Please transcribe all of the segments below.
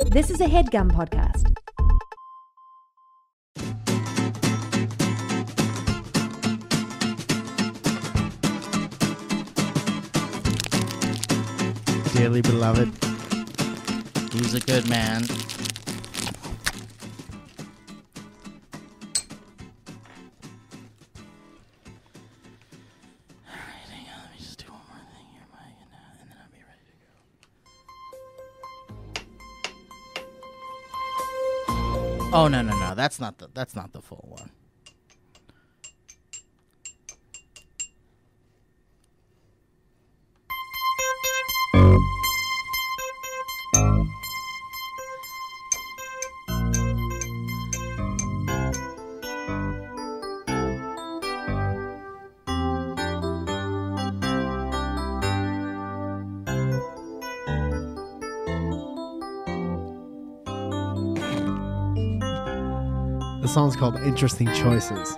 This is a HeadGum podcast. Dearly beloved. He was a good man. Alright, hang on, let me just do one more thing here, Mike, and then I'll be ready to go. Oh no, that's not the full one. The song's called Interesting Choices.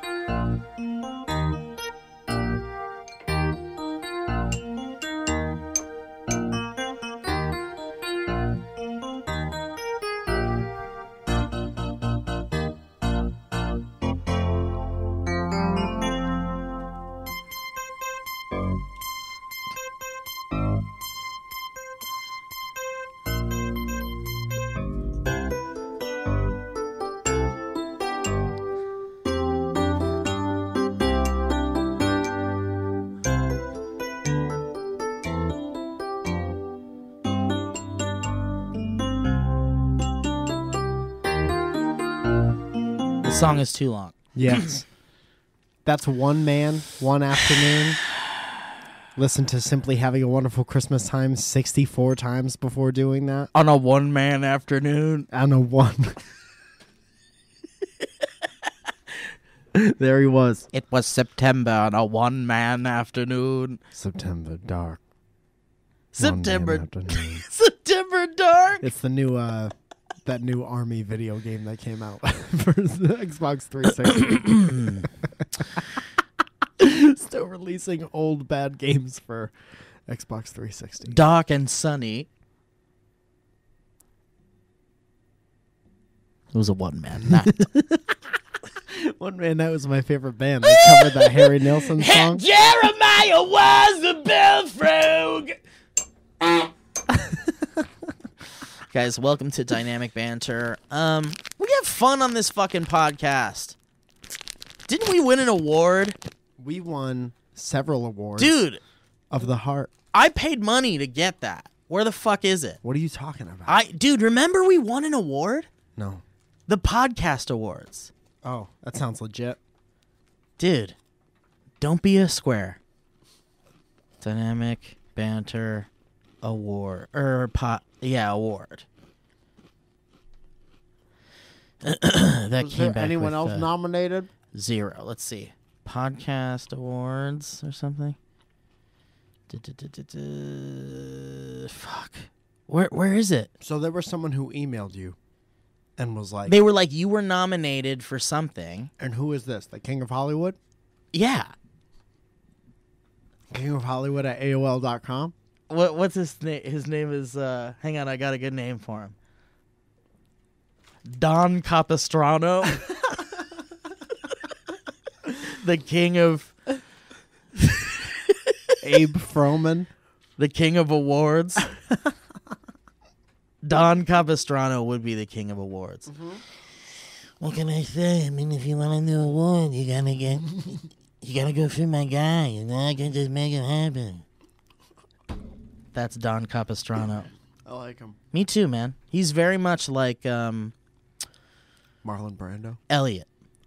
The song is too long. Yes. That's one man, one afternoon. Listen to Simply Having a Wonderful Christmas Time 64 times before doing that. On a one-man afternoon. On a one. There he was. It was September on a one-man afternoon. September dark. September. One man afternoon. September dark. It's the new that new Army video game that came out for the Xbox 360. Still releasing old bad games for Xbox 360. Dark and sunny. It was a one-man night. One man, that was my favorite band. They covered that Harry Nilsson song. Jeremiah was the bullfrog. Guys, welcome to Dynamic Banter. We have fun on this fucking podcast. Didn't we win an award? We won several awards. Dude, of the heart. I paid money to get that. Where the fuck is it? What are you talking about? Dude, remember we won an award? No. The podcast awards. Oh, that sounds legit. Dude, don't be a square. Dynamic Banter Award. Award. That Was came there back anyone with, else nominated? 0. Let's see. Podcast Awards or something. Fuck. Where is it? So there was someone who emailed you and was like... They were like, you were nominated for something. And who is this? The King of Hollywood? Yeah. King of Hollywood at AOL.com? What's his name? His name is, hang on, I got a good name for him. Don Capistrano. The king of... Abe Froman. The king of awards. Don Capistrano would be the king of awards. Mm-hmm. What can I say? I mean, if you want a new award, you gotta go through my guy. You know, I can just make it happen. That's Don Capistrano. I like him. Me too, man. He's very much like Marlon Brando. Elliot.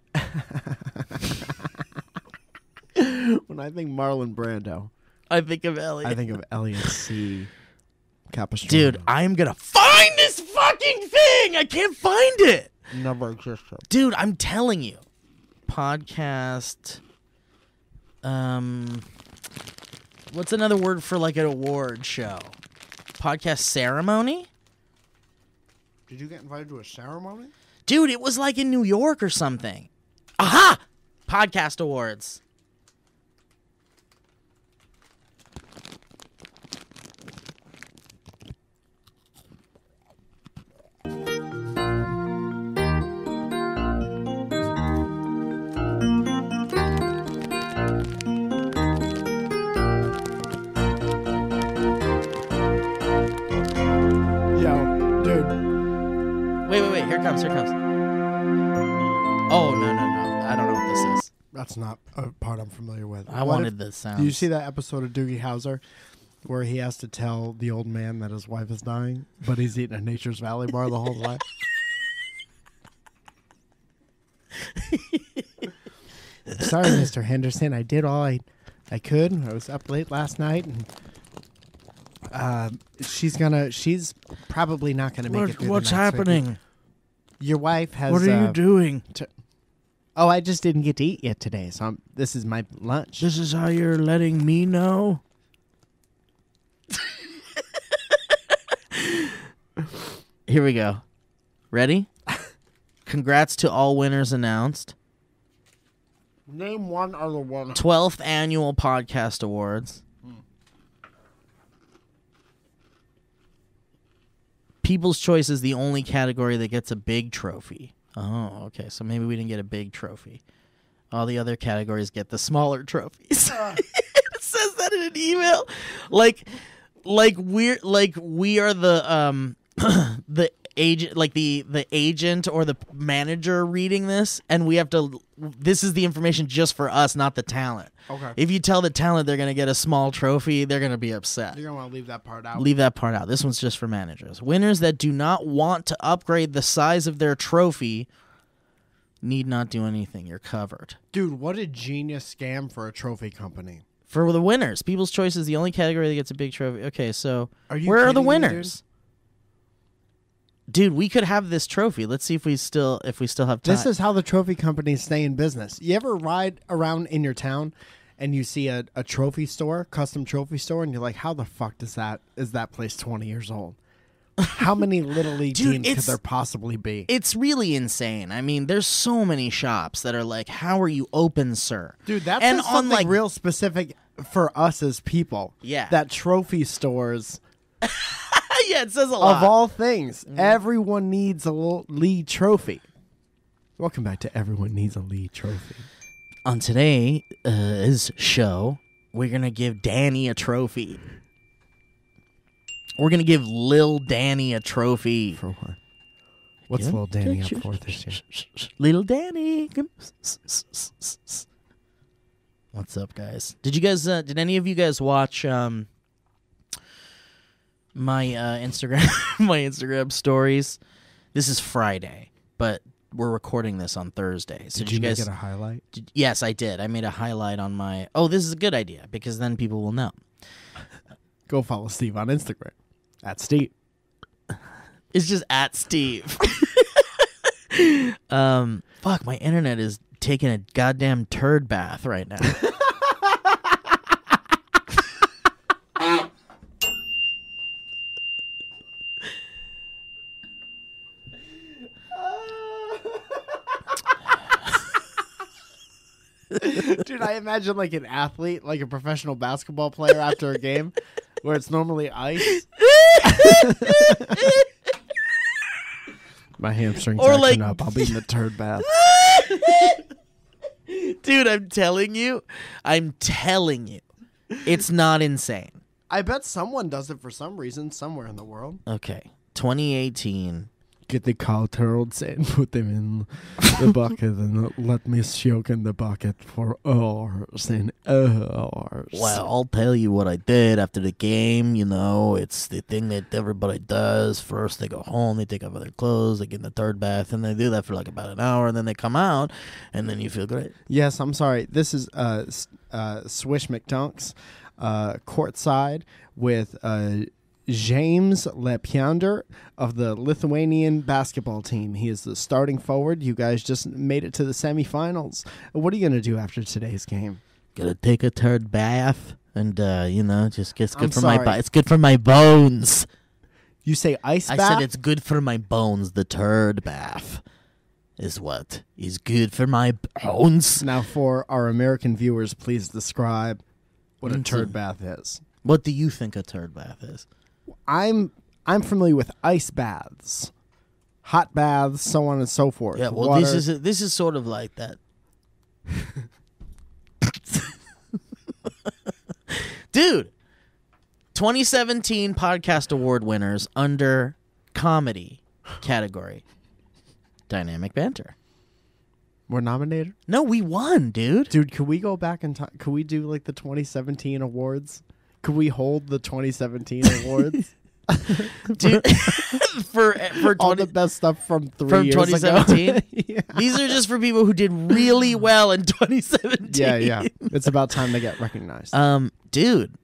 When I think Marlon Brando, I think of Elliot. I think of Elliot C. Capistrano. Dude, I'm gonna find this fucking thing! I can't find it! Never existed. Dude, I'm telling you. Podcast. What's another word for like an award show? Podcast ceremony? Did you get invited to a ceremony? Dude, it was like in New York or something. Aha! Podcast awards. Here it comes. Here it comes. Oh, no. I don't know what this is. That's not a part I'm familiar with. I wanted the sounds. Do you see that episode of Doogie Howser where he has to tell the old man that his wife is dying, but he's eating a Nature's Valley bar the whole time? Sorry, Mr. Henderson. I did all I could. I was up late last night, and she's probably not gonna make it through What's the night, so happening? your wife has. What are you doing? Oh, I just didn't get to eat yet today, so this is my lunch. This is how you're letting me know? Here we go. Ready? Congrats to all winners announced. Name one other one. 12th Annual Podcast Awards. People's Choice is the only category that gets a big trophy. Oh, okay. So maybe we didn't get a big trophy. All the other categories get the smaller trophies. It says that in an email. Like we are the the agent, like the agent or the manager reading this, and we have to. This is the information just for us, not the talent. Okay. If you tell the talent they're gonna get a small trophy, they're gonna be upset. You're gonna want to leave that part out. Leave that part out. This one's just for managers. Winners that do not want to upgrade the size of their trophy need not do anything. You're covered. Dude, what a genius scam for a trophy company. For the winners, People's Choice is the only category that gets a big trophy. Okay, so you where are the kidding me, winners? Dude, we could have this trophy. Let's see if we still have time. This is how the trophy companies stay in business. You ever ride around in your town and you see a trophy store, custom trophy store, and you're like, how the fuck is that place 20 years old? How many Little League teams could there possibly be? It's really insane. I mean, there's so many shops that are like, how are you open, sir? Dude, that's something real specific for us as people. Yeah. That trophy stores... Yeah, it says a lot. Of all things, everyone needs a little lead trophy. Welcome back to Everyone Needs a Lead Trophy. On today's show, we're going to give Danny a trophy. We're going to give Lil Danny a trophy. For what? What's Lil Danny up for this year? Little Danny. What's up, guys? Did any of you guys watch... my Instagram my Instagram stories? This is Friday, but we're recording this on Thursday. So did you guys make it a highlight? Yes, I did. I made a highlight on my... Oh, this is a good idea because then people will know. Go follow Steve on Instagram. At Steve. It's just at Steve. Fuck, my internet is taking a goddamn turd bath right now. Dude, I imagine like an athlete, like a professional basketball player after a game where it's normally ice. My hamstring's acting up. I'll be in the turd bath. Dude, I'm telling you, it's not insane. I bet someone does it for some reason somewhere in the world. Okay, 2018. Get the cow turds and put them in the bucket and let me soak in the bucket for hours and hours. Well, I'll tell you what I did after the game. You know, it's the thing that everybody does. First, they go home, they take off their clothes, they get in the third bath, and they do that for like about an hour, and then they come out, and then you feel great. Yes, I'm sorry. This is Swish McDunks courtside with James Lepiander of the Lithuanian basketball team. He is the starting forward. You guys just made it to the semifinals. What are you going to do after today's game? Gonna take a turd bath and, just gets good it's good for my bones. You say ice bath? I said it's good for my bones. The turd bath is what is good for my bones. Now, for our American viewers, please describe what a turd bath is. What do you think a turd bath is? I'm familiar with ice baths, hot baths, so on and so forth. Yeah, well, this is sort of like that. Dude, 2017 Podcast Award winners under comedy category. Dynamic Banter. We're nominated? No, we won, dude. Dude, could we go back and could we do like the 2017 awards? Could we hold the 2017 awards? Dude, for all the best stuff from from years 2017. ago. Yeah. These are just for people who did really well in 2017. Yeah. It's about time to get recognized. Dude,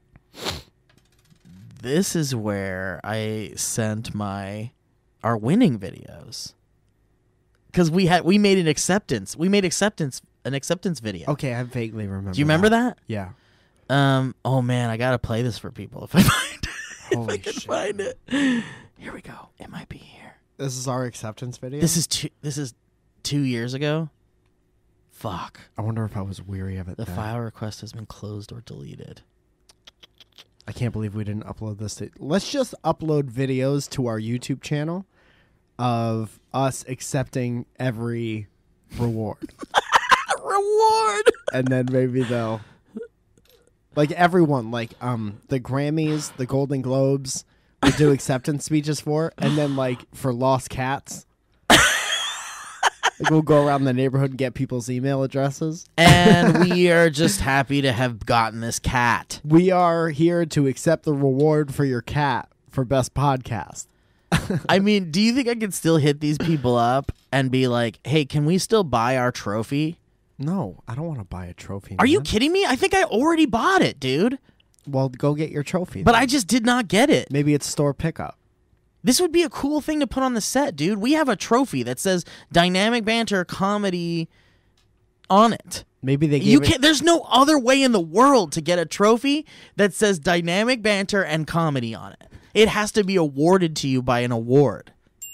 this is where I sent our winning videos. Because we made an acceptance. We made an acceptance video. Okay, I vaguely remember. Do you remember that? Yeah. Oh man, I gotta play this for people if I find it. Holy if I can shit. find it. Here we go. It might be here. This is our acceptance video? This is 2 years ago. Fuck. I wonder if I was weary of it The then. file request has been closed or deleted. I can't believe we didn't upload this. Let's just upload videos to our YouTube channel of us accepting every reward. Reward. And then maybe they'll... Like everyone, like the Grammys, the Golden Globes, we do acceptance speeches for. And then like for lost cats... Like we'll go around the neighborhood and get people's email addresses. And we are just happy to have gotten this cat. We are here to accept the reward for your cat for best podcast. I mean, do you think I could still hit these people up and be like, hey, can we still buy our trophy? No, I don't want to buy a trophy. Are you man. kidding me? I think I already bought it, dude. Well, go get your trophy. But then. I just did not get it. Maybe it's store pickup. This would be a cool thing to put on the set, dude. We have a trophy that says Dynamic Banter Comedy on it. Maybe they gave it... There's no other way in the world to get a trophy that says Dynamic Banter and Comedy on it. It has to be awarded to you by an award.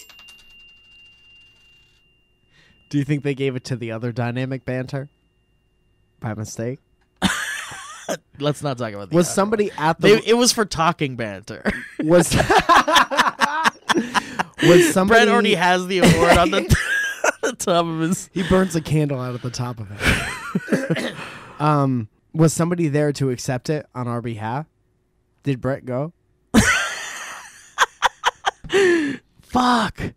Do you think they gave it to the other Dynamic Banter by mistake? Let's not talk about that. Was somebody at the... It was for talking banter. Was somebody... Brett already has the award on the, the top of his... He burns a candle out at the top of it. Was somebody there to accept it on our behalf? Did Brett go? Fuck.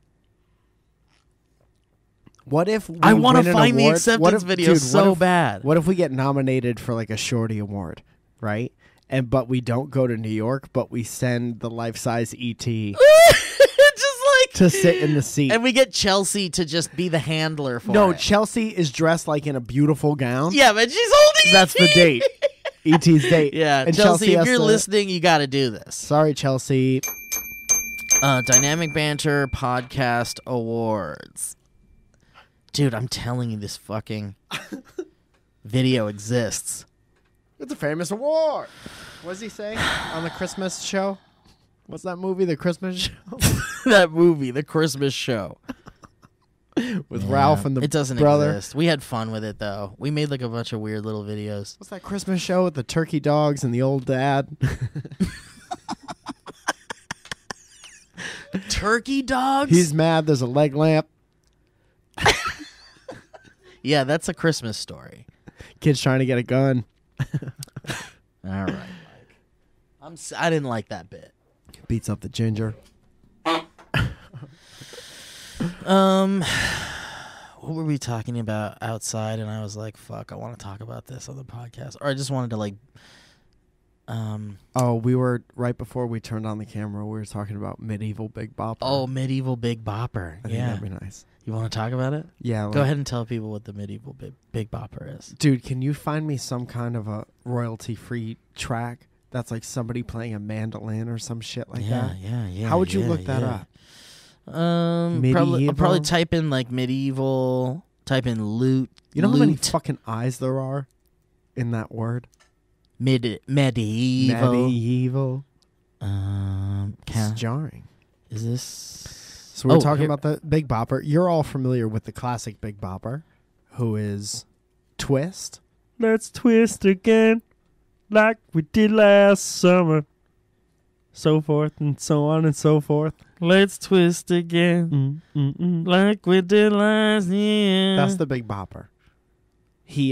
What if we I want win to an find the award? acceptance video so bad. What if we get nominated for like a Shorty Award, right? But we don't go to New York, but we send the life-size ET Just like to sit in the seat. and we get Chelsea to just be the handler for No, it. Chelsea is dressed like in a beautiful gown. Yeah, but she's holding That's the ET. date. ET's date. Yeah, And Chelsea, if has you're to- listening, you got to do this. Sorry, Chelsea. Dynamic Banter Podcast Awards. Dude, I'm telling you, this fucking video exists. It's a famous award. What does he say on the Christmas show? What's that movie, The Christmas Show? That movie, The Christmas Show. With Ralph and the It doesn't brother. exist. We had fun with it, though. We made like a bunch of weird little videos. What's that Christmas show with the turkey dogs and the old dad? Turkey dogs? He's mad. There's a leg lamp. Yeah, that's a Christmas story. Kid's trying to get a gun. All right, Mike. I didn't like that bit. Beats up the ginger. What were we talking about outside? And I was like, fuck, I want to talk about this on the podcast. Or I just wanted to like, Oh, we were right before we turned on the camera. We were talking about medieval Big Bopper. oh, medieval Big Bopper. I think Yeah. that'd be nice. You want to talk about it? Yeah. Go ahead and tell people what the medieval Big Bopper is. Dude, can you find me some kind of a royalty-free track that's like somebody playing a mandolin or some shit like that? Yeah. How would you look that up? Probably I'll probably type in like medieval, type in loot. You know how many loot, fucking eyes there are in that word? medieval. Medieval. It's jarring. Is this? So we're Oh, talking here- about the Big Bopper. You're all familiar with the classic Big Bopper, who is Twist. Let's twist again, like we did last summer. So forth and so on and so forth. Let's twist again, like we did last year. That's the Big Bopper. He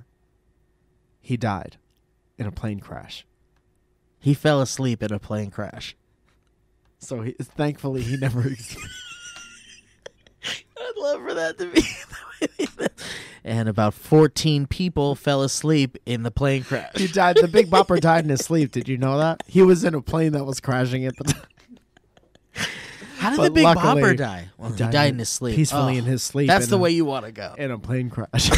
died in a plane crash. He fell asleep in a plane crash. So thankfully he never. I love that to be. And about 14 people fell asleep in the plane crash. He died. The Big Bopper died in his sleep. Did you know that? He was in a plane that was crashing at the time. How did But the Big luckily, Bopper die? Well, he died in his sleep. Peacefully in his sleep. That's the way you want to go. In a plane crash.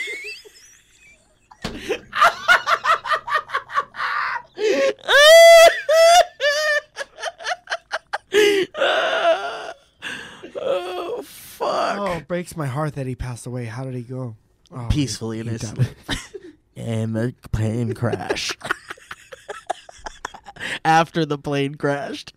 Oh, fuck. Oh, it breaks my heart that he passed away. How did he go? Oh, Peacefully in he his died. sleep. And the plane crashed. After the plane crashed.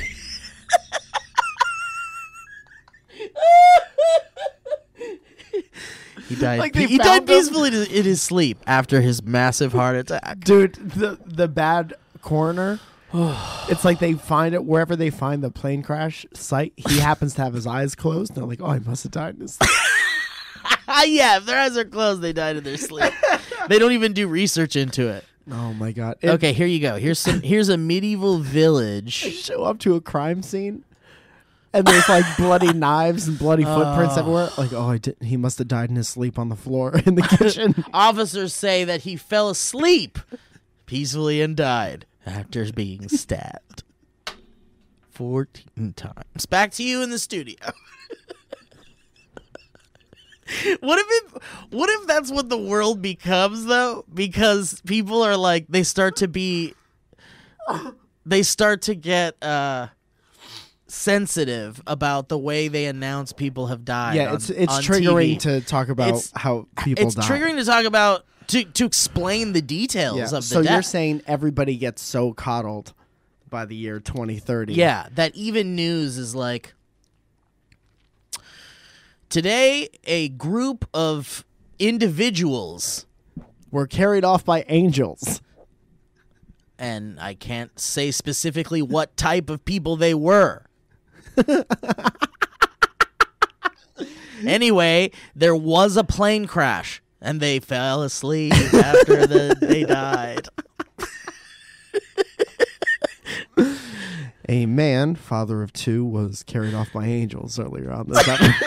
He died. Like they he found died peacefully in his sleep after his massive heart attack. Dude, the bad coroner. It's like they find it wherever they find the plane crash site. He happens to have his eyes closed. They're like, oh, he must have died in his sleep. Yeah, if their eyes are closed, they died in their sleep. They don't even do research into it. Oh my god. Okay, here you go. Here's a medieval village. Show up to a crime scene. And there's like bloody knives and bloody footprints everywhere. Like, oh, he must have died in his sleep on the floor in the kitchen. Officers say that he fell asleep peacefully and died after being stabbed 14 times. Back to you in the studio. What if that's what the world becomes though? Because people are like they start to get sensitive about the way they announce people have died. Yeah, it's on triggering TV. to talk about how people It's die. triggering to talk about to explain the details Yeah. of the So death. you're saying everybody gets so coddled by the year 2030. Yeah, that even news is like, today a group of individuals, We're carried off by angels. and I can't say specifically what type of people they were. Anyway, there was a plane crash, and they fell asleep after they died. A man, father of two, was carried off by angels earlier on this episode.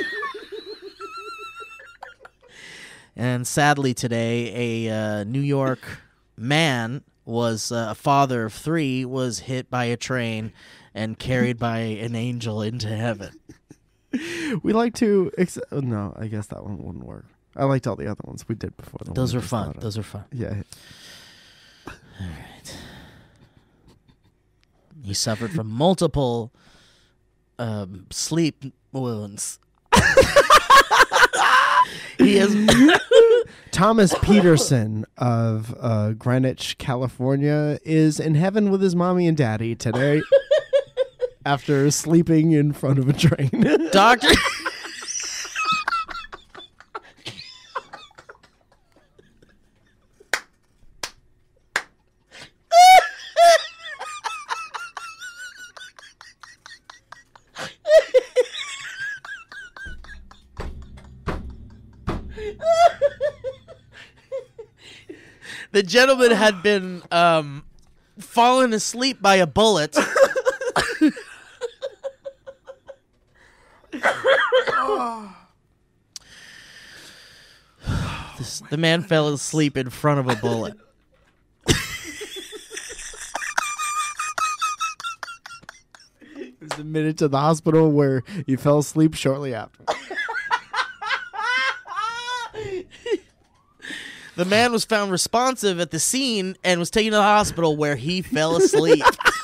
And sadly today, a New York man was a father of three, was hit by a train and carried by an angel into heaven. We like to... no, I guess that one wouldn't work. I liked all the other ones we did before. Those were fun. Those are fun. Yeah. All right. He suffered from multiple sleep wounds. He has Thomas Peterson of Greenwich, California, is in heaven with his mommy and daddy today after sleeping in front of a train. Doctor. The gentleman had been fallen asleep by a bullet. The man fell asleep in front of a bullet. He was admitted to the hospital where he fell asleep shortly after. The man was found responsive at the scene and was taken to the hospital where he fell asleep.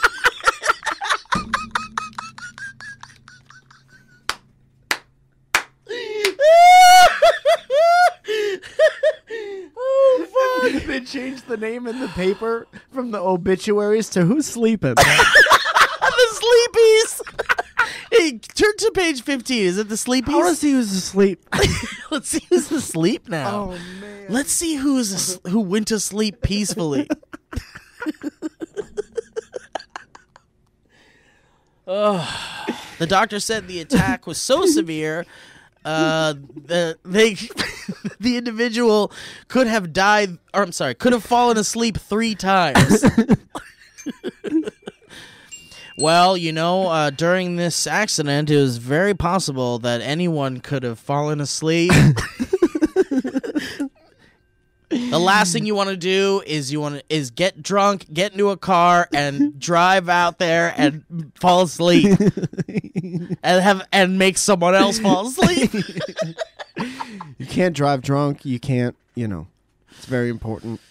Oh, fuck. They changed the name in the paper from the obituaries to Who's Sleeping? The Sleepies. Hey, turn to page 15. Is it the Sleepies? I want to see who's asleep. Let's see who's asleep now. Oh, man. Let's see who went to sleep peacefully. The doctor said the attack was so severe the individual could have died, or could have fallen asleep 3 times. Well, during this accident, it was very possible that anyone could have fallen asleep. The last thing you want to do is get drunk, get into a car, and drive out there and fall asleep, and make someone else fall asleep. You can't drive drunk. You can't. It's very important.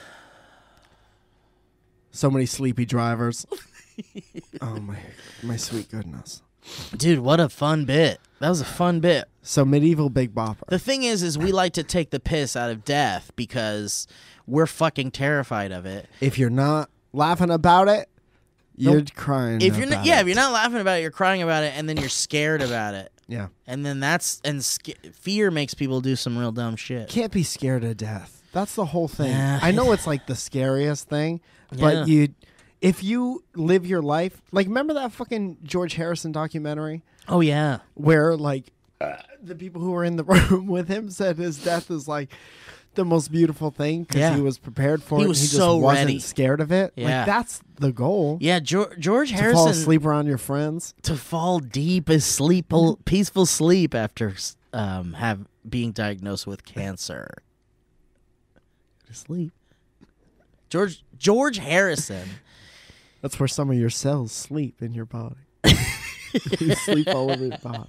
So many sleepy drivers. Oh my sweet goodness. Dude, what a fun bit. That was a fun bit. So medieval Big Bopper. The thing is we like to take the piss out of death because we're fucking terrified of it. If you're not laughing about it, you're crying. If you're not laughing about it, you're crying about it, and then you're scared about it. Yeah. And then fear makes people do some real dumb shit. Can't be scared of death. That's the whole thing. Yeah. I know it's like the scariest thing, but if you live your life, like, remember that fucking George Harrison documentary? Oh, yeah. Where, like, the people who were in the room with him said his death is, like, the most beautiful thing because he was prepared for it. Was and he so just wasn't ready. Have it. Yeah. Like, that's the goal. Yeah, George Harrison. To fall asleep around your friends. To fall deep as peaceful sleep after being diagnosed with cancer. To sleep. George Harrison. That's where some of your cells sleep in your body. You sleep all over your body.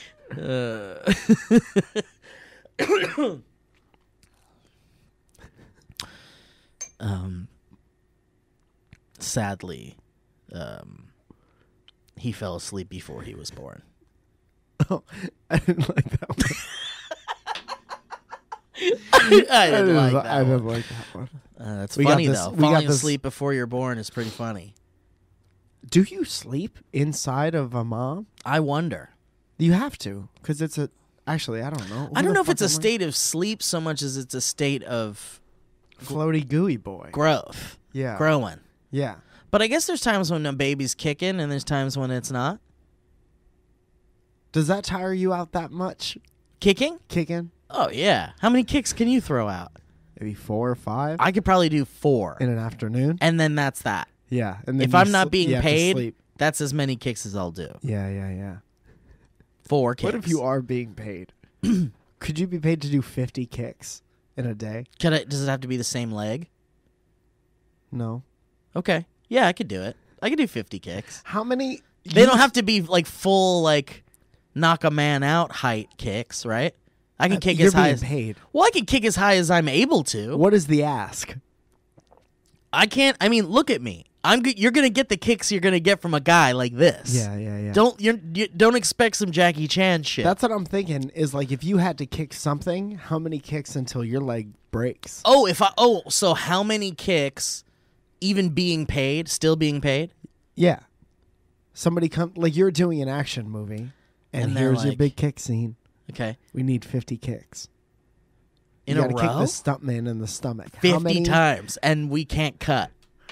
Sadly, he fell asleep before he was born. Oh, I didn't like that one. I didn't like that one. It's funny, though. Falling asleep before you're born is pretty funny. Do you sleep inside of a mom? I wonder. You have to, because it's a... Actually, I don't know. I don't know if it's a state of sleep so much as it's a state of... Floaty gooey boy. Growth. Yeah. Growing. Yeah. But I guess there's times when a baby's kicking and there's times when it's not. Does that tire you out that much? Kicking? Kicking? Oh, yeah. How many kicks can you throw out? Maybe 4 or 5? I could probably do 4. In an afternoon? And then that's that. Yeah. And then if I'm not being paid, to that's as many kicks as I'll do. Yeah. 4 kicks. What if you are being paid? Could you be paid to do 50 kicks in a day? Does it have to be the same leg? No. Okay. Yeah, I could do it. I could do 50 kicks. How many? They don't have to be like full, like, knock a man out height kicks, right? I can kick as high as... paid. Well, I can kick as high as I'm able to. What is the ask? I can't... I mean, look at me. You're going to get the kicks you're going to get from a guy like this. Yeah. Don't expect some Jackie Chan shit. That's what I'm thinking is, like, if you had to kick something, how many kicks until your leg breaks? So how many kicks, even being paid, still being paid? Yeah. Somebody like, you're doing an action movie, and here's your big kick scene. Okay. We need 50 kicks. In you a row? You gotta kick the stuntman in the stomach. 50 times, and we can't cut.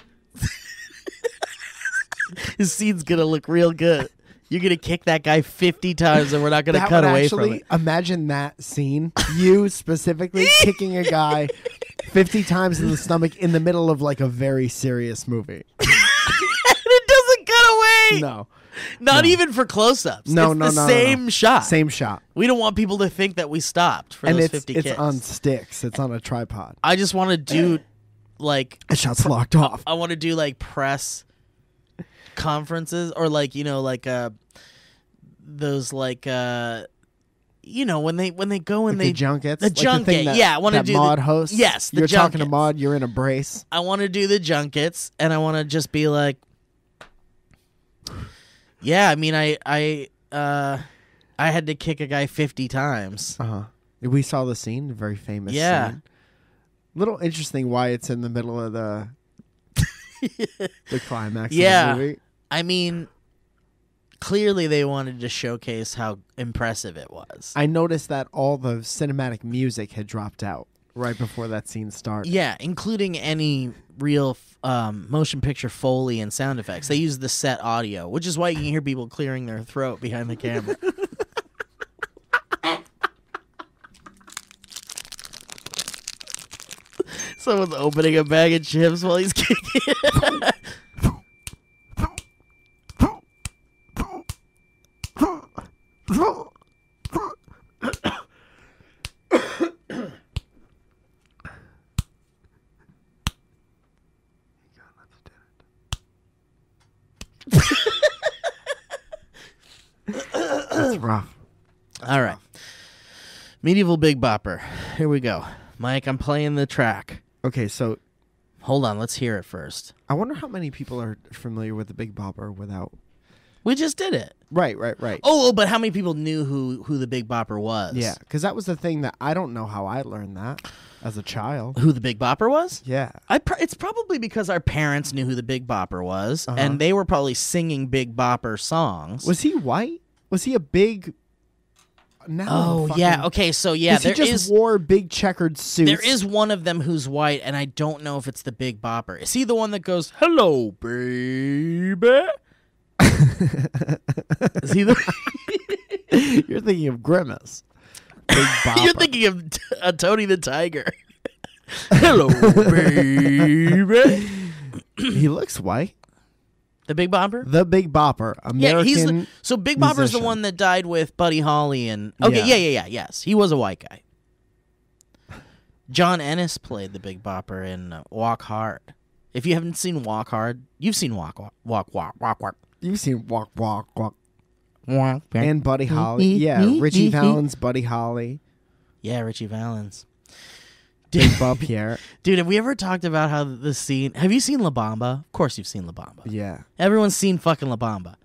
His scene's gonna look real good. You're gonna kick that guy 50 times, and we're not gonna cut away from it. Imagine that scene. You specifically kicking a guy 50 times in the stomach in the middle of, like, a very serious movie. And it doesn't cut away. No. Not even for close-ups. No, it's the same shot. Same shot. We don't want people to think that we stopped for those 50 kicks. It's on sticks. It's on a tripod. I just want to do, like... A shot's locked off. I want to do, like, press conferences or, like, like, those, like, when they go and like the junkets? The junket, I want to do... Maud hosts? Yes, the You're junkets. talking to Maud, you're in a brace. I want to do the junkets, and I want to just be like... Yeah, I mean, I had to kick a guy 50 times. We saw the scene, a very famous scene. Little interesting why it's in the middle of the climax of the movie. I mean, clearly they wanted to showcase how impressive it was. I noticed that all the cinematic music had dropped out right before that scene started. Yeah, including any real motion picture Foley and sound effects. They use the set audio, which is why you can hear people clearing their throat behind the camera. Someone's opening a bag of chips while he's kicking. That's rough. All right. Medieval Big Bopper. Here we go. Mike, I'm playing the track. Okay, so Hold on, let's hear it first. I wonder how many people are familiar with the Big Bopper without. We just did it. Right. Oh, but how many people knew who the Big Bopper was? Yeah, because that was the thing that I don't know how I learned that as a child. Who the Big Bopper was? Yeah. It's probably because our parents knew who the Big Bopper was, and they were probably singing Big Bopper songs. Was he white? Was he a big... No, yeah. Okay, so yeah, he just wore big checkered suits. There is one of them who's white, and I don't know if it's the Big Bopper. Is he the one that goes, "Hello, baby"? Is he the? You're thinking of Grimace. Big Bopper. You're thinking of Tony the Tiger. Hello, baby. He looks white. The Big Bopper? The Big Bopper. American. Yeah, so Big Bopper's the one that died with Buddy Holly and... Okay, yeah. Yes, he was a white guy. John Ennis played the Big Bopper in Walk Hard. If you haven't seen Walk Hard, you've seen Walk. You've seen Walk. And Buddy Holly. Yeah, Richie Valens, Buddy Holly. Yeah, Richie Valens. Big Bob Pierre. Dude, have we ever talked about how the scene... Have you seen La Bamba? Of course you've seen La Bamba. Yeah. Everyone's seen fucking La Bamba.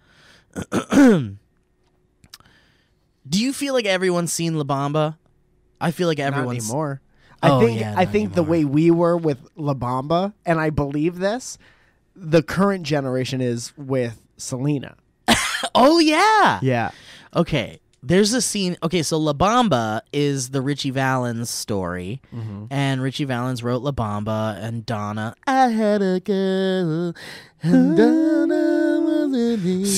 Do you feel like everyone's seen La Bamba? I feel like everyone's... Not anymore. I think the way we were with La Bamba, and I believe this, the current generation is with Selena. Oh, yeah. Yeah. Okay. There's a scene. Okay, so La Bamba is the Richie Valens story, and Richie Valens wrote La Bamba and Donna. I had a girl, and Donna was a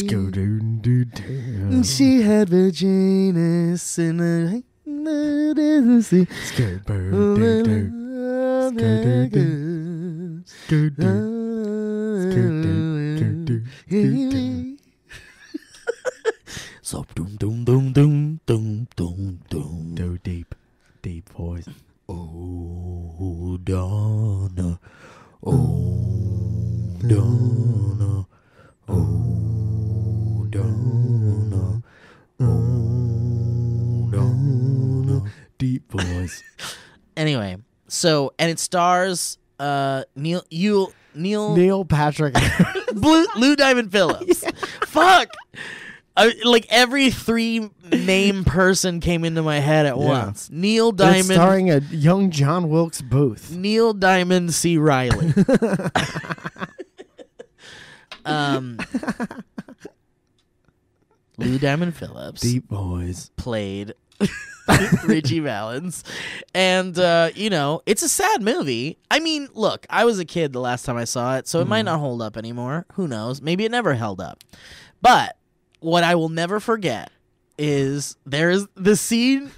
bee. She had vaginas in a... So doom doom doom doom doom doom doom. No deep voice. Oh Donna, oh Donna, oh Donna, oh Donna. Deep voice. Anyway, so and it stars Neil Patrick Lou Diamond Phillips. Yeah. Fuck. Like every three name person came into my head at once. Neil Diamond, it's starring a young John Wilkes Booth. Neil Diamond C. Riley. Lou Diamond Phillips. Deep voice. Played Richie Valens, and it's a sad movie. I mean, look, I was a kid the last time I saw it, so it might not hold up anymore. Who knows? Maybe it never held up, but. What I will never forget is there's the scene.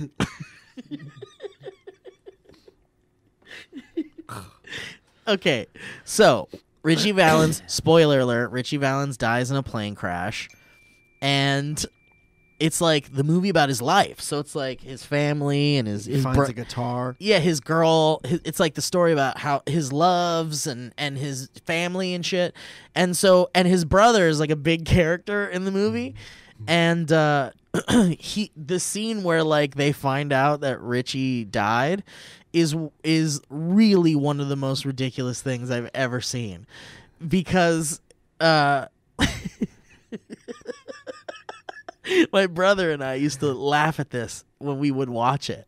Okay, so Richie Valens, spoiler alert, Richie Valens dies in a plane crash. And it's like the movie about his life. So it's like his family and his finds a guitar. Yeah, his girl. It's like the story about how his loves and his family and shit. And his brother is like a big character in the movie. And the scene where like they find out that Richie died is really one of the most ridiculous things I've ever seen. Because my brother and I used to laugh at this when we would watch it.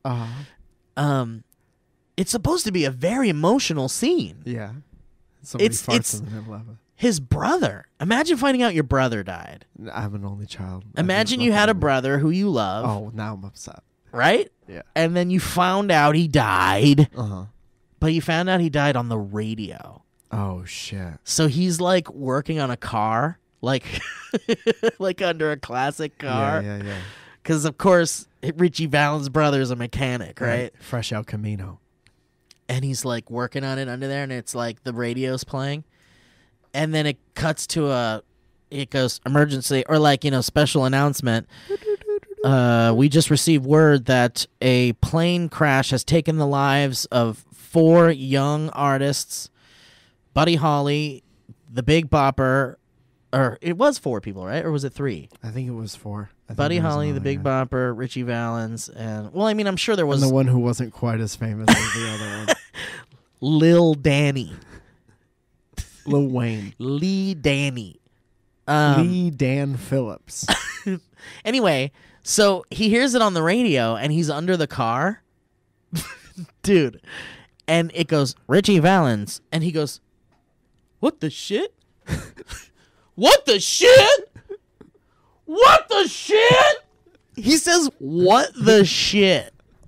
It's supposed to be a very emotional scene. Yeah. Somebody farts in the middle of it. His brother. Imagine finding out your brother died. I'm an only child. Imagine you had a brother who you love. Oh, now I'm upset. Right? Yeah. And then you found out he died. Uh-huh. But you found out he died on the radio. Oh, shit. So he's like working on a car. Like under a classic car. Yeah. Because, of course, Richie Valens' brother is a mechanic, right? Fresh out Camino. And he's, like, working on it under there, and it's, like, the radio's playing. And then it cuts to it goes, emergency, or, like, special announcement. We just received word that a plane crash has taken the lives of 4 young artists. Buddy Holly, the Big Bopper, or it was 4 people, right? Or was it 3? I think it was 4. Buddy Holly, the Big Bopper, Richie Valens, and well, I mean, I'm sure there was and the one who wasn't quite as famous as the other one, Lil Danny, Lil Wayne, Lee Danny, Lee Dan Phillips. Anyway, so he hears it on the radio, and he's under the car, dude, and it goes Richie Valens, and he goes, "What the shit? What the shit? What the shit?" He says, "What the shit?"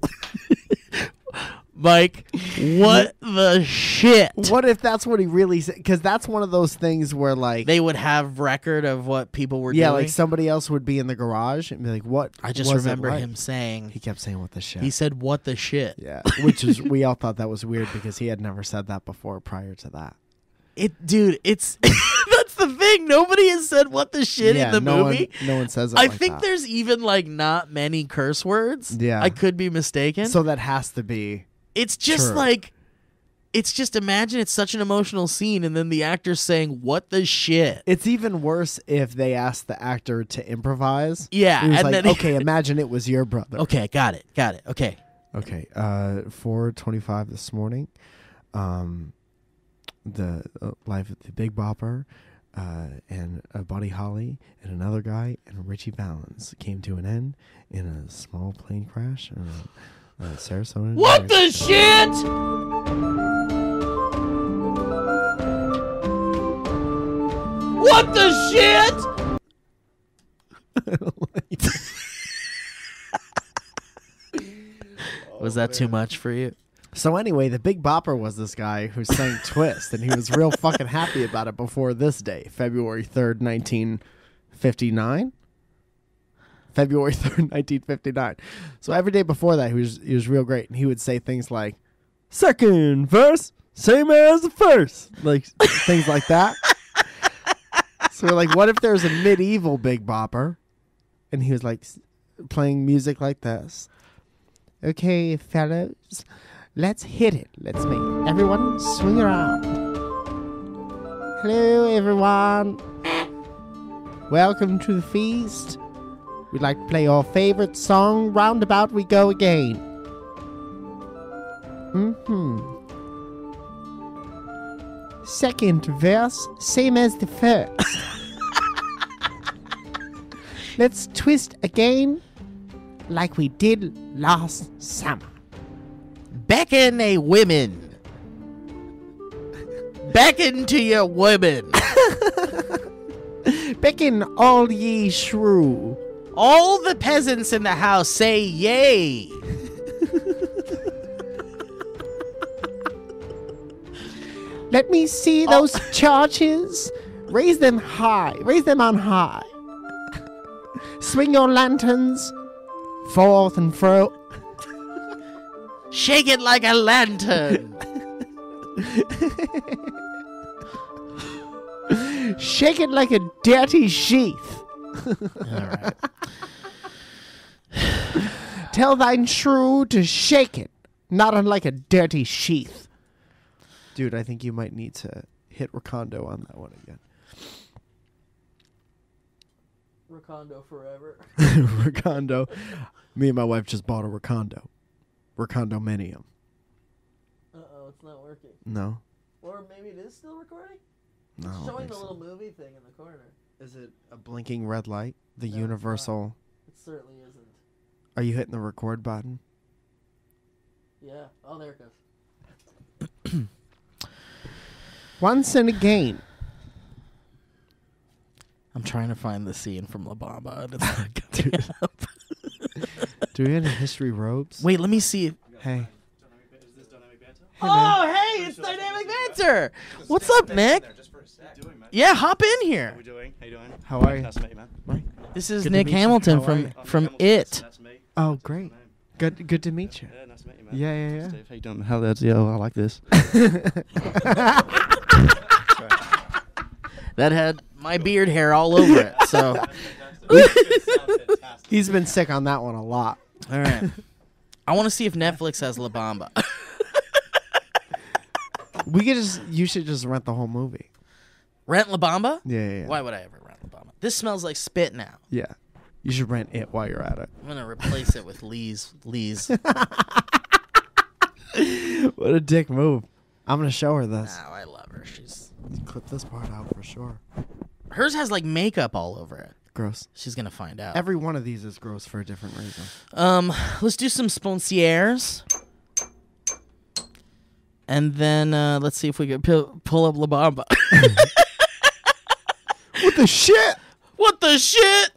Mike, what the shit? What if that's what he really said? Because that's one of those things where, like, They would have record of what people were doing. yeah, like somebody else would be in the garage and be like, "What?" I just was it remember like? him saying, He kept saying, "What the shit?" he said, "What the shit?" Yeah, which is we all thought that was weird because he had never said that before prior to that. Dude, it's that's the thing. Nobody has said "what the shit" in the movie. No one says it. I like think that. there's even like not many curse words. Yeah. I could be mistaken. So that has to be. It's just true. like, it's just imagine it's such an emotional scene, and then the actor's saying "what the shit." It's even worse if they ask the actor to improvise. Yeah, He was and like, then okay, imagine it was your brother. Okay, got it. Okay, Okay. 4:25 this morning. The life of the Big Bopper, and Buddy Holly and another guy and Richie Valens came to an end in a small plane crash in Sarasota. what the shit? What the shit? Was that too much for you? So anyway, the Big Bopper was this guy who sang Twist, and he was real fucking happy about it before this day, February 3rd, 1959. February 3rd, 1959. So every day before that, he was real great, and he would say things like, second verse, same as the first, like things like that. So we're like, what if there's a medieval Big Bopper? And he was like playing music like this. Okay, fellas. Let's hit it. Let's make everyone swing around. Hello, everyone. Welcome to the feast. We'd like to play your favorite song, Roundabout We Go Again. Second verse, same as the first. Let's twist again like we did last summer. Beckon a women. Beckon to your women. Beckon all ye shrew. All the peasants in the house say yay. Let me see those charges. Raise them high. Raise them on high. Swing your lanterns forth and fro. Shake it like a lantern. Shake it like a dirty sheath. All right. Tell thine shrew to shake it, not unlike a dirty sheath. Dude, I think you might need to hit Recondo on that one again. Recondo forever. Recondo. Me and my wife just bought a Recondo. Recondo Minium. Uh-oh, it's not working. No. Or maybe it is still recording? No. It's I don't showing think the so. little movie thing in the corner. Is it a blinking red light? The No, it's universal. It certainly isn't. Are you hitting the record button? Yeah. Oh, there it goes. Once and again. I'm trying to find the scene from La Bamba, and it's not coming up. Do we have any history robes? Wait, let me see. Hey. Is this Dynamic Banter? Oh, hey, it's Dynamic Banter. What's up, Nick? Yeah, hop in here. How we doing? How you doing? How are you? Nice to meet you, man. This is Good to Nick meet you. Hamilton How are you? from Hamilton, It. That's me. Oh, great. Good to meet you. Yeah, nice to meet you, man. Yeah. Steve, how you doing? How that's, yeah, I like this. That had my beard hair all over it. So Fantastic. He's been sick on that one a lot. All right. I want to see if Netflix has La Bamba. You should just rent the whole movie. Rent La Bamba? Yeah. Why would I ever rent La Bamba? This smells like spit now. Yeah. You should rent it while you're at it. I'm going to replace it with Lee's. What a dick move. I'm going to show her this. Oh, I love her. She's Clip this part out for sure. Hers has like makeup all over it. Gross. She's going to find out. Every one of these is gross for a different reason. Let's do some sponsors. And then let's see if we can pull up La Bamba. What the shit? What the shit?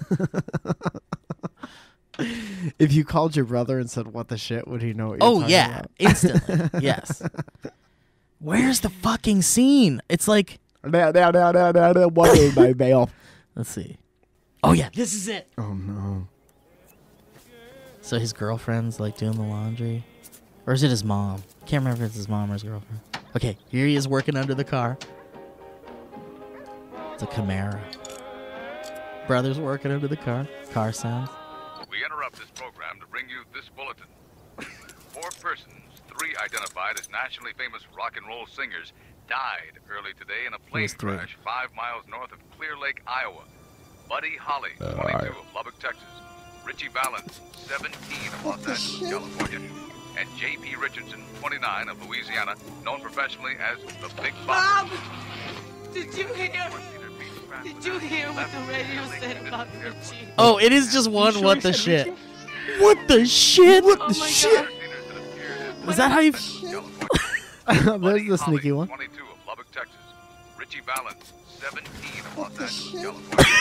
If you called your brother and said, what the shit, would he know what you're talking about? Instantly. Yes. Where's the fucking scene? It's like... What is my mail? Let's see. Oh, yeah, this is it. Oh, no. So his girlfriend's like doing the laundry? Or is it his mom? Can't remember if it's his mom or his girlfriend. Okay, here he is working under the car. It's a Camaro. Brother's working under the car. Car sounds. We interrupt this program to bring you this bulletin. 4 persons, 3 identified as nationally famous rock and roll singers, died early today in a plane Who's 3? crash 5 miles north of Clear Lake, Iowa. Buddy Holly, 22 of Lubbock, Texas. Richie Valens, 17 of Los Angeles, California. And J.P. Richardson, 29 of Louisiana, known professionally as the Big Bob! Bopper. Did you hear? Did you hear what the radio said about Richie? Oh, it is just one what the shit. What the shit? What Oh the my shit? Is that how you... There's the sneaky one. 22 of Lubbock, Texas. Richie Valens, 17 of Los Angeles, California.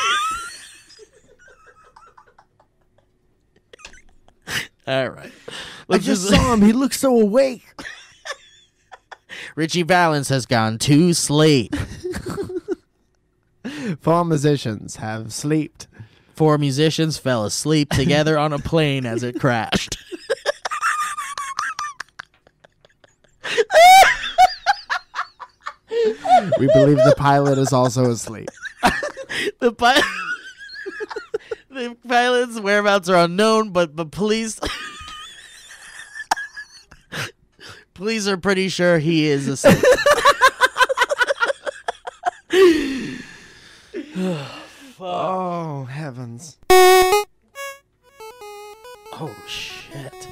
All right. I just saw him. He looks so awake. Richie Valens has gone to sleep. 4 musicians have slept. 4 musicians fell asleep together on a plane as it crashed. We believe the pilot is also asleep. The pilot's whereabouts are unknown, but police police are pretty sure he is asleep. Oh, heavens. Oh shit.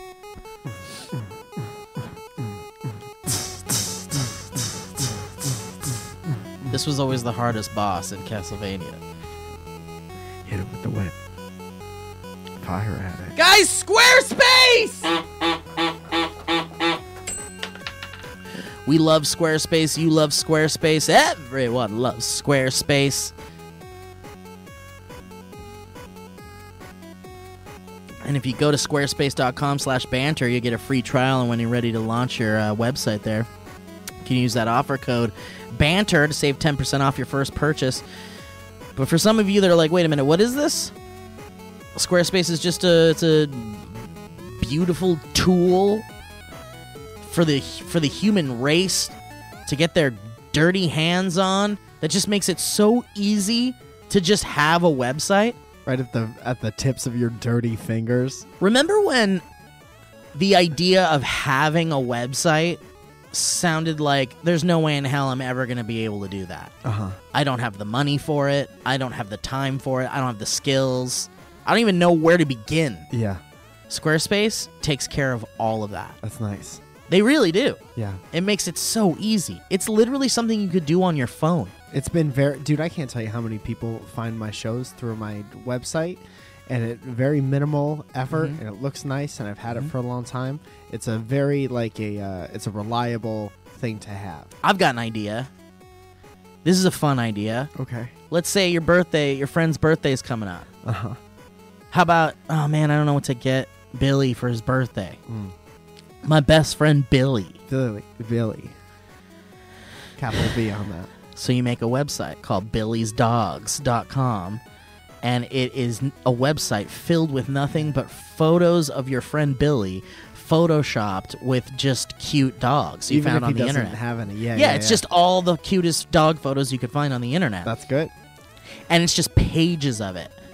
This was always the hardest boss in Castlevania. Hit him with the whip. Fire at it. Guys, Squarespace! We love Squarespace. You love Squarespace. Everyone loves Squarespace. And if you go to squarespace.com/banter, you get a free trial. And when you're ready to launch your website there, you can use that offer code BANTER to save 10% off your first purchase. But for some of you that are like, wait a minute, what is this? Squarespace is just it's a beautiful tool for the human race to get their dirty hands on that just makes it so easy to just have a website. Right at the tips of your dirty fingers. Remember when the idea of having a website sounded like there's no way in hell I'm ever going to be able to do that. Uh-huh. I don't have the money for it. I don't have the time for it. I don't have the skills. I don't even know where to begin. Yeah, Squarespace takes care of all of that. that's nice. They really do. Yeah. It makes it so easy. It's literally something you could do on your phone. It's been dude, I can't tell you how many people find my shows through my website, and it very minimal effort, and it looks nice, and I've had it for a long time. It's a very it's a reliable thing to have. I've got an idea. This is a fun idea. Okay. Let's say your friend's birthday is coming up. Uh-huh. How about, oh man, I don't know what to get Billy for his birthday. My best friend Billy. Billy. Capital B on that. So you make a website called billysdogs.com, and it is a website filled with nothing but photos of your friend Billy photoshopped with just cute dogs you Even found if on he the doesn't internet. have any. Yeah, Yeah, it's just all the cutest dog photos you could find on the internet. That's good. And it's just pages of it.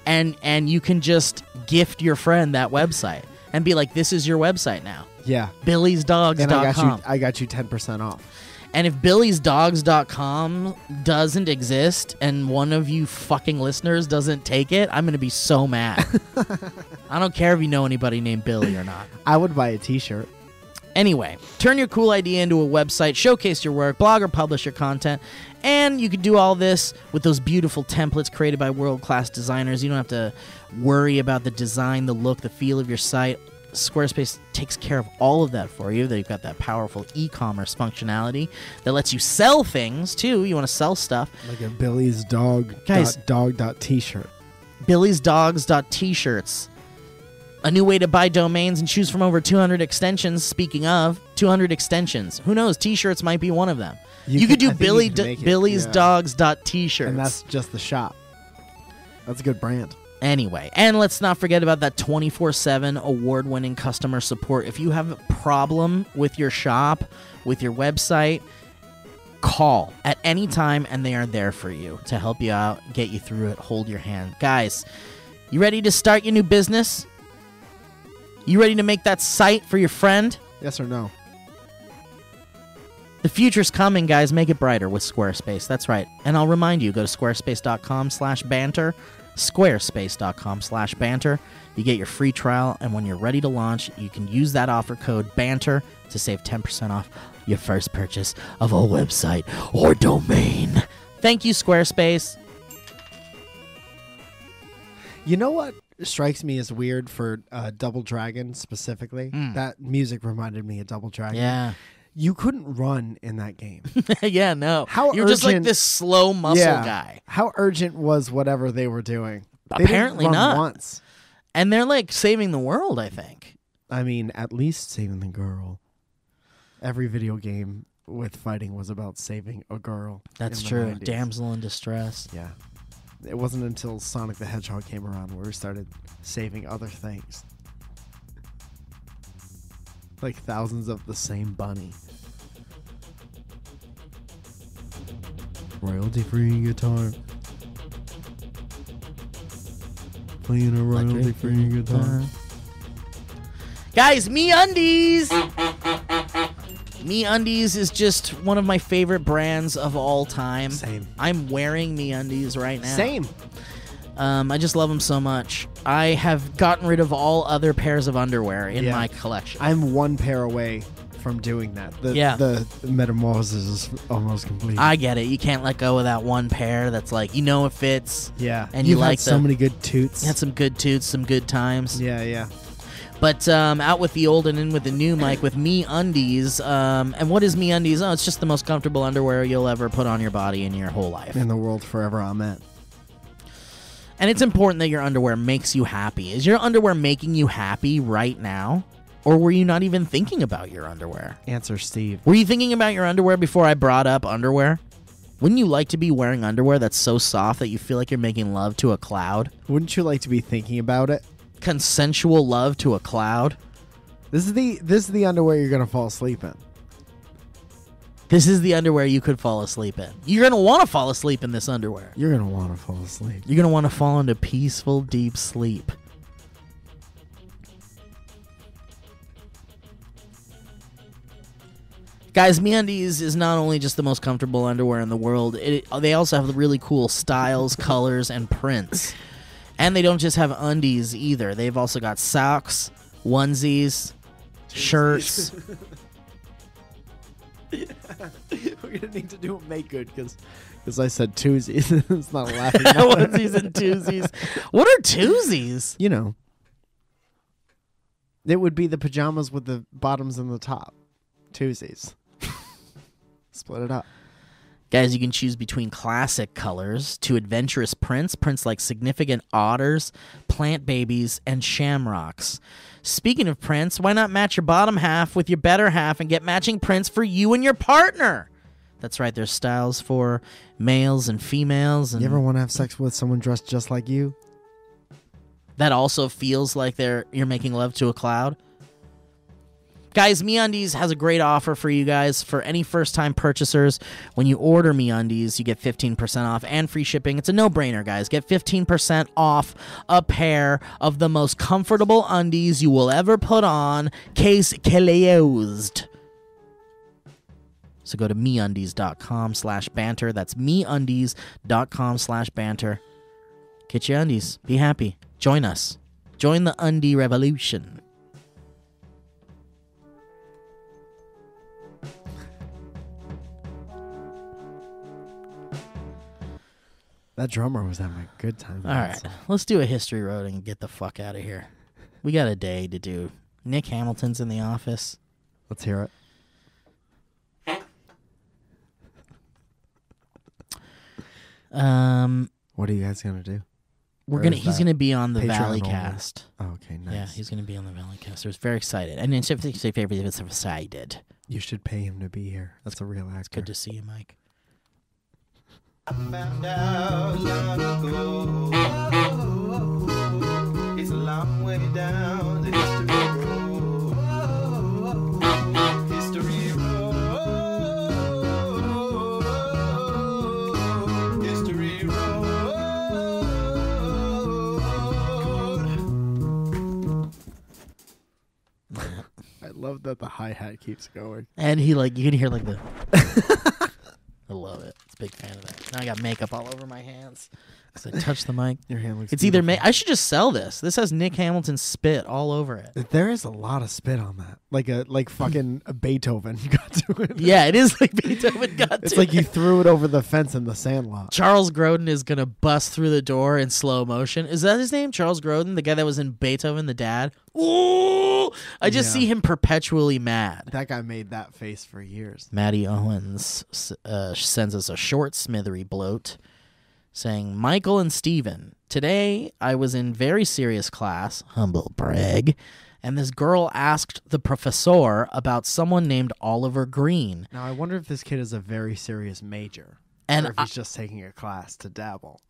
and you can just gift your friend that website and be like, this is your website now. Yeah. BillysDogs.com. And I got you 10% off. And if BillysDogs.com doesn't exist and one of you fucking listeners doesn't take it, I'm going to be so mad. I don't care if you know anybody named Billy or not. I would buy a t-shirt. Anyway, turn your cool idea into a website, showcase your work, blog or publish your content, and you can do all this with those beautiful templates created by world-class designers. You don't have to worry about the design, the look, the feel of your site. Squarespace takes care of all of that for you. They've got that powerful e-commerce functionality that lets you sell things, too. You want to sell stuff. Like a Billy's dog. Guys. Dog.t-shirt. BillysDogs.t-shirts. A new way to buy domains and choose from over 200 extensions. Speaking of, 200 extensions. Who knows? T-shirts might be one of them. You could do I think you can make it. BillysDogs.t-shirts. And that's just the shop. That's a good brand. Anyway, and let's not forget about that 24/7 award-winning customer support. If you have a problem with your shop, with your website, call at any time, and they are there for you to help you out, get you through it, hold your hand. Guys, you ready to start your new business? You ready to make that site for your friend? Yes or no? The future's coming, guys. Make it brighter with Squarespace. That's right. And I'll remind you, go to squarespace.com/banter. Squarespace.com/banter. You get your free trial, and when you're ready to launch, you can use that offer code BANTER to save 10% off your first purchase of a website or domain. Thank you, Squarespace. You know what strikes me as weird for Double Dragon specifically? That music reminded me of Double Dragon. Yeah. You couldn't run in that game. Yeah, no. How You're just like urgent- this slow muscle guy. How urgent was whatever they were doing? Apparently they didn't run not. once. And they're like saving the world, I think. I mean, at least saving the girl. Every video game with fighting was about saving a girl. That's in the true. 90s. Damsel in distress. Yeah. It wasn't until Sonic the Hedgehog came around where we started saving other things. Like thousands of the same bunny. Royalty-free guitar. Playing a royalty-free guitar. Guys, MeUndies! MeUndies is just one of my favorite brands of all time. Same. I'm wearing MeUndies right now. Same. I just love them so much. I have gotten rid of all other pairs of underwear in Yeah. my collection. I'm one pair away from doing that. The metamorphosis is almost complete. I get it. You can't let go of that one pair that's like, you know it fits. yeah. And you You've like had so the- many good toots. You had some good toots, some good times. Yeah, yeah. But out with the old and in with the new, Mike, with MeUndies. And what is MeUndies? Oh, it's just the most comfortable underwear you'll ever put on your body in your whole life. In the world forever, Amen. And it's important that your underwear makes you happy. Is your underwear making you happy right now? Or were you not even thinking about your underwear? Answer Steve. Were you thinking about your underwear before I brought up underwear? Wouldn't you like to be wearing underwear that's so soft that you feel like you're making love to a cloud? Wouldn't you like to be thinking about it? Consensual love to a cloud? This is the underwear you're gonna fall asleep in. This is the underwear you could fall asleep in. You're going to want to fall asleep in this underwear. You're gonna want to fall asleep. You're going to want to fall into peaceful, deep sleep. Guys, MeUndies is not only just the most comfortable underwear in the world, they also have really cool styles, colors, and prints. And they don't just have undies either. They've also got socks, onesies, shirts. We're gonna need to do a make good because I said twosies. It's not laughing. Onesies and twosies. What are twosies? You know, it would be the pajamas with the bottoms and the top. Twosies. Split it up. Guys, you can choose between classic colors to adventurous prints like significant otters, plant babies, and shamrocks. Speaking of prints, why not match your bottom half with your better half and get matching prints for you and your partner? That's right, there's styles for males and females. And You ever want to have sex with someone dressed just like you? that also feels like you're making love to a cloud? Guys, MeUndies has a great offer for you guys. For any first-time purchasers, when you order MeUndies, you get 15% off and free shipping. It's a no-brainer, guys. Get 15% off a pair of the most comfortable undies you will ever put on, case closed. So go to MeUndies.com/banter. That's MeUndies.com/banter. Get your undies. Be happy. Join us. Join the undie revolution. That drummer was having a good time. All right, let's do a history road and get the fuck out of here. We got a day to do. Nick Hamilton's in the office. Let's hear it. What are you guys gonna do? He's gonna be on the Patreon Valley only? Cast. Oh, okay, nice. Yeah, he's gonna be on the Valley Cast. I was very excited. And then excited. You should pay him to be here. That's a real actor. Good to see you, Mike. I found out long ago. It's a long way down the history road. History road. History road. I love that the hi-hat keeps going. And you can hear like the. I love it. It's a big fan of that. Now I got makeup all over my hands because I touched the mic. Your hand looks It's either beautiful. I should just sell this. This has Nick Hamilton's spit all over it. There is a lot of spit on that. Like fucking Beethoven got to it. Yeah, it is like Beethoven got It's to like it. you threw it over the fence in the Sandlot. Charles Grodin is going to bust through the door in slow motion. Is that his name? Charles Grodin, the guy that was in Beethoven, the dad? Ooh! I just Yeah. see him perpetually mad. That guy made that face for years. Maddie Owens sends us a short smithery bloat saying, Michael and Steven, today I was in very serious class, humble brag, and this girl asked the professor about someone named Oliver Green. Now I wonder if this kid is a very serious major, And or if he's just taking a class to dabble.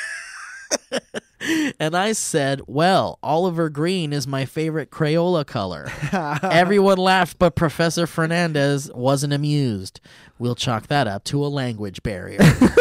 And I said, well, Oliver Green is my favorite Crayola color. Everyone laughed, but Professor Fernandez wasn't amused. We'll chalk that up to a language barrier.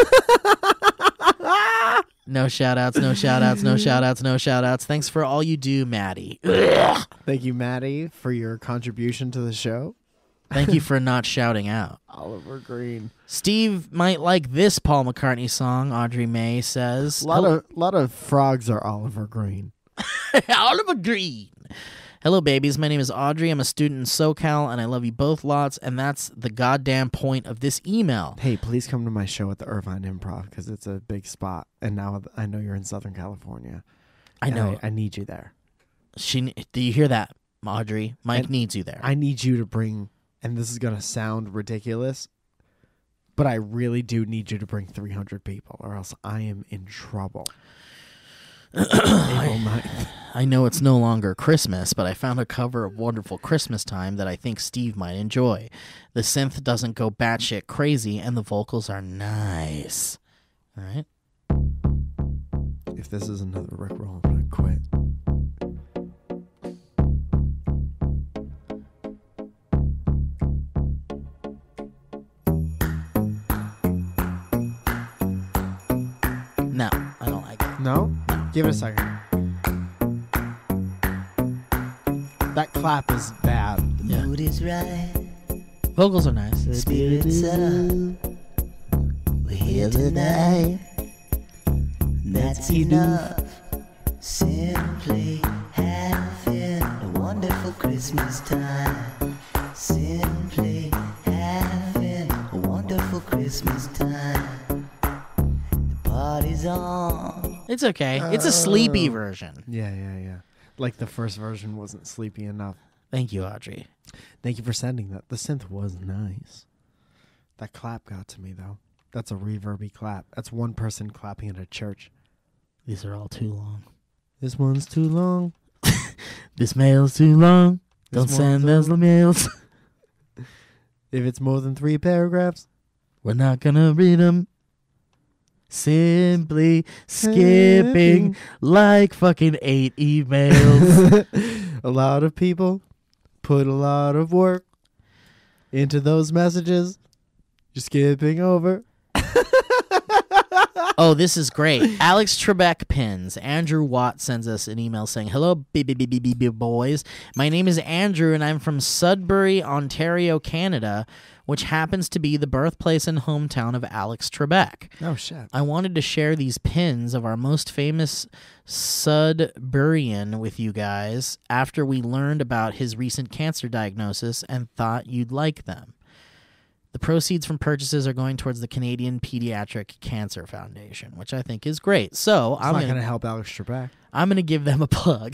No shout-outs, no shout-outs, no shout-outs, no shout-outs. Thanks for all you do, Maddie. Thank you, Maddie, for your contribution to the show. Thank you for not shouting out. Oliver Green. Steve might like this Paul McCartney song, Audrey May says. A lot of frogs are Oliver Green. Oliver Green. Hello, babies. My name is Audrey. I'm a student in SoCal, and I love you both lots, and that's the goddamn point of this email. Hey, please come to my show at the Irvine Improv because it's a big spot, and now I know you're in Southern California. I know. I need you there. Do you hear that, Audrey? Mike needs you there. I need you to bring, and this is going to sound ridiculous, but I really do need you to bring 300 people, or else I am in trouble. April 9th. I know it's no longer Christmas, but I found a cover of Wonderful Christmas Time that I think Steve might enjoy. The synth doesn't go batshit crazy, and the vocals are nice. All right? If this is another Rickroll, I'm going to quit. No, I don't like it. No? Give it a second. That clap is bad. Yeah. Mood is right, Vocals are nice. spirits up. We're here tonight. That's enough. Simply having a wonderful Christmas time. Simply having a wonderful Christmas time. The party's on. It's okay. It's a sleepy version. Yeah. Like the first version wasn't sleepy enough. Thank you, Audrey. Thank you for sending that. The synth was nice. That clap got to me, though. That's a reverby clap. That's one person clapping at a church. These are all too long. This one's too long. This mail's too long. This Don't send one's those mails. If it's more than 3 paragraphs. We're not gonna read them. Simply skipping like fucking 8 emails. A lot of people put a lot of work into those messages. You're skipping over. Oh, this is great. Alex Trebek pins. Andrew Watt sends us an email saying, "Hello, boys. My name is Andrew, and I'm from Sudbury, Ontario, Canada, which happens to be the birthplace and hometown of Alex Trebek. Oh, shit. I wanted to share these pins of our most famous Sudburian with you guys after we learned about his recent cancer diagnosis and thought you'd like them. The proceeds from purchases are going towards the Canadian Pediatric Cancer Foundation, which I think is great. So I'm not going to help Alex Trebek. I'm going to give them a plug.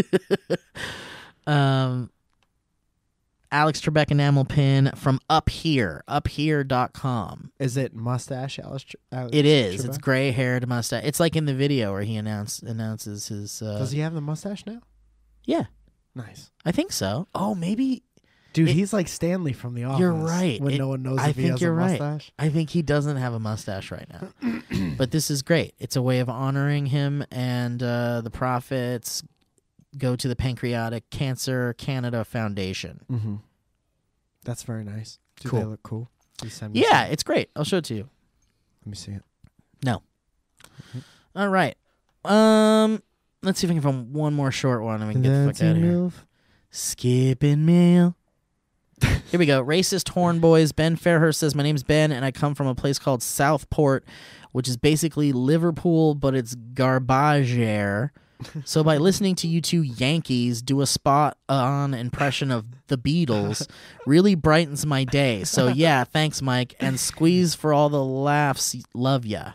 Alex Trebek enamel pin from uphere.com. Is it mustache, Alex It is. Trebek? It's gray-haired mustache. It's like in the video where he announces his... Does he have the mustache now? Yeah, Nice. I think so. Oh, maybe... Dude, he's like Stanley from The Office. You're right. When no one knows I if he think has you're a right. mustache. I think he doesn't have a mustache right now. But this is great. It's a way of honoring him, and the profits go to the Pancreatic Cancer Canada Foundation. Mm-hmm. That's very nice. Do Cool. they look cool? Please send me Yeah, some. it's great. I'll show it to you. Let me see it. No. All right. Let's see if I can find one more short one and we can get the fuck out of here. Skipping meal. Here we go. Racist Horn Boys. Ben Fairhurst says, my name's Ben, and I come from a place called Southport, which is basically Liverpool, but it's garbage air. So by listening to you two Yankees do a spot on impression of the Beatles really brightens my day. So yeah, thanks, Mike. And squeeze for all the laughs. Love ya.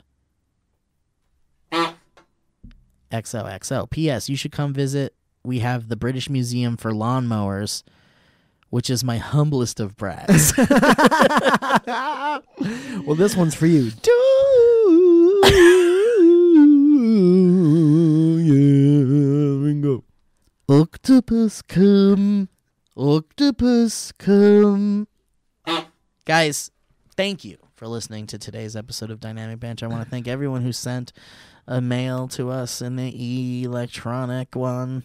XOXO. P.S. You should come visit. We have the British Museum for Lawnmowers, which is my humblest of brags. Well, this one's for you. Go. Octopus come. Octopus come. Guys, thank you for listening to today's episode of Dynamic Banter. I want to thank everyone who sent a mail to us in the electronic one.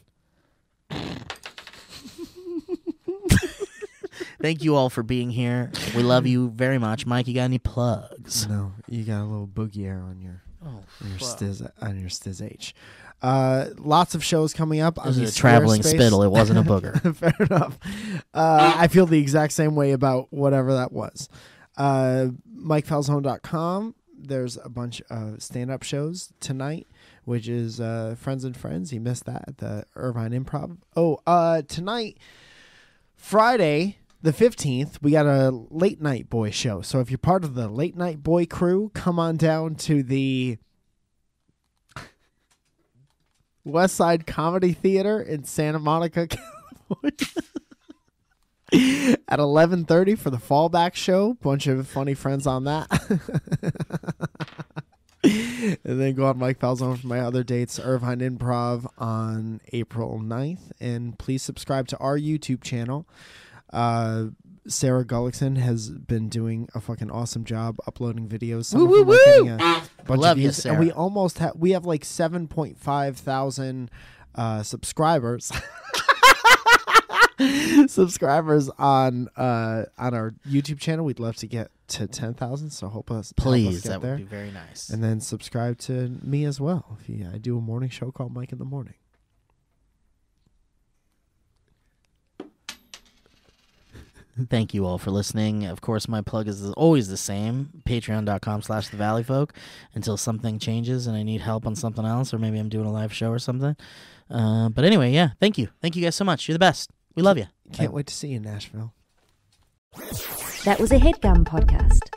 Thank you all for being here. We love you very much. Mike, you got any plugs? No, you got a little boogie air on your fuck. stiz H. Lots of shows coming up. This is a traveling spittle. It wasn't a booger. Fair enough. I feel the exact same way about whatever that was. MikeFalzone.com. There's a bunch of stand-up shows tonight, which is Friends and Friends. You missed that at the Irvine Improv. Tonight, Friday, the 15th, we got a Late Night Boy show. So if you're part of the Late Night Boy crew, come on down to the West Side Comedy Theater in Santa Monica, California. At 11:30 for the Fallback show. Bunch of funny friends on that. And then go on Mike Falzone for my other dates. Irvine Improv on April 9th. And please subscribe to our YouTube channel. Sarah Gullickson has been doing a fucking awesome job uploading videos. Some of them are getting a bunch Love of you, views. Sarah. And we have like 7.5 thousand subscribers. Subscribers on our YouTube channel. We'd love to get to 10,000, so help us Please, get that there. would be very nice. And then subscribe to me as well. I do a morning show called Mike in the Morning. Thank you all for listening. Of course, my plug is always the same, patreon.com/thevalleyfolk, until something changes and I need help on something else, or maybe I'm doing a live show or something. But anyway, yeah, thank you. Thank you guys so much. You're the best. We love you. Can't wait to see you in Nashville. That was a HeadGum podcast.